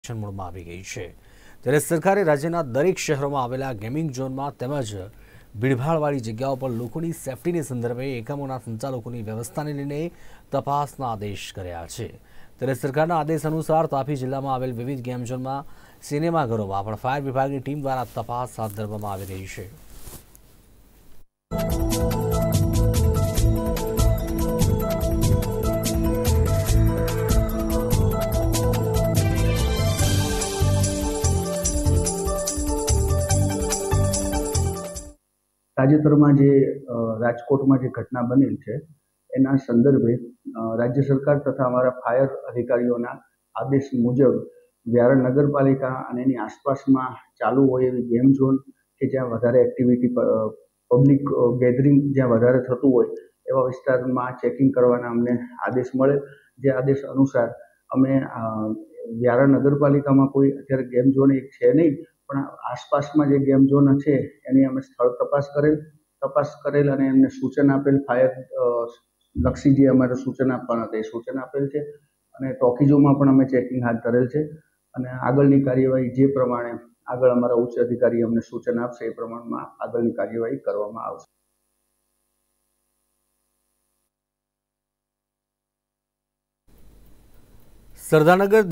મોડમાં આવી ગઈ છે ત્યારે સરકારે રાજ્યના દરેક શહેરોમાં આવેલા ગેમિંગ ઝોનમાં તેમજ ભીડભાડવાળી જગ્યાઓ પર લોકોની સેફટીને સંદર્ભે એકમોના સંચાલકોની વ્યવસ્થાને લઈને તપાસના આદેશ કર્યા છે। ત્યારે સરકારના આદેશ અનુસાર તાપી જિલ્લામાં આવેલ વિવિધ ગેમ ઝોનમાં સિનેમાઘરોમાં પણ ફાયર વિભાગની ટીમ દ્વારા તપાસ હાથ ધરવામાં આવી રહી છે। તાજેતરમાં જે રાજકોટમાં જે ઘટના બનેલ છે એના સંદર્ભે રાજ્ય સરકાર તથા અમારા ફાયર અધિકારીઓના આદેશ મુજબ વ્યારા નગરપાલિકા અને એની આસપાસમાં ચાલુ હોય એવી ગેમ ઝોન કે જ્યાં વધારે એક્ટિવિટી પબ્લિક ગેધરિંગ જ્યાં વધારે થતું હોય એવા વિસ્તારમાં ચેકિંગ કરવાના અમને આદેશ મળે। જે આદેશ અનુસાર અમે વ્યારા નગરપાલિકામાં કોઈ અત્યારે ગેમ ઝોન એક છે નહીં, પણ આસપાસમાં જે ગેમ ઝોન છે એની અમે સ્થળ તપાસ કરેલ અને એમને સૂચન આપેલ, ફાયર લક્ષી જે અમારે સૂચન આપવાના હતા એ સૂચન આપેલ છે અને ટોકીઝોમાં પણ અમે ચેકિંગ હાથ ધરેલ છે અને આગળની કાર્યવાહી જે પ્રમાણે આગળ અમારા ઉચ્ચ અધિકારી અમને સૂચન આપશે એ પ્રમાણમાં આગળની કાર્યવાહી કરવામાં આવશે। સરદારનગર